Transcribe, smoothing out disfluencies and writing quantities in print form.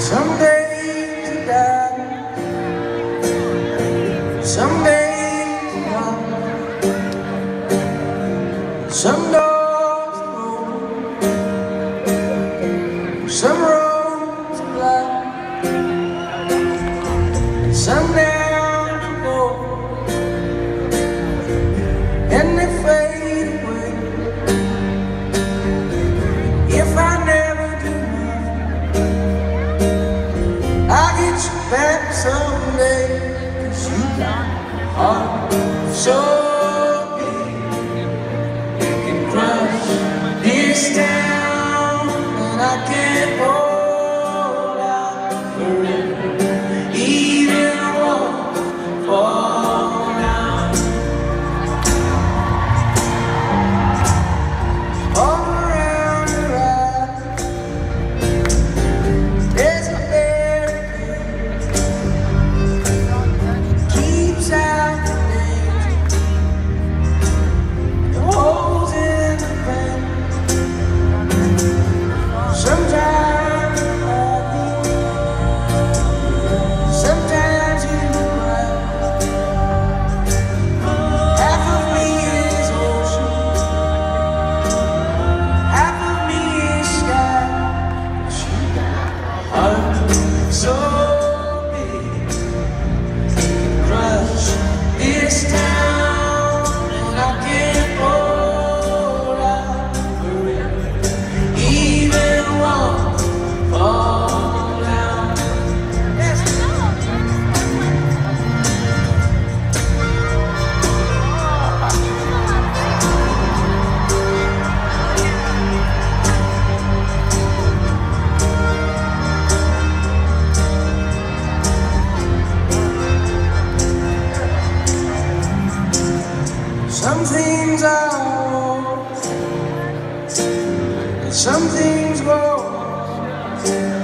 Someday to die, someday to come, some doors to open, some roads to black, and some down to go, and they fade away. If I never do nothing, I'll get you back someday, 'cause you got a heart so big, you can crush this town, and I can't hold out forever, even one fall down. All around the ride, there's a keeps out the danger, it holds in the pain. Sometimes I think, sometimes you cry. Half of me is ocean, half of me is sky. She got a heart so big, crush this town, and I can't hold out forever, even one fall down. Some things are old, and some things go.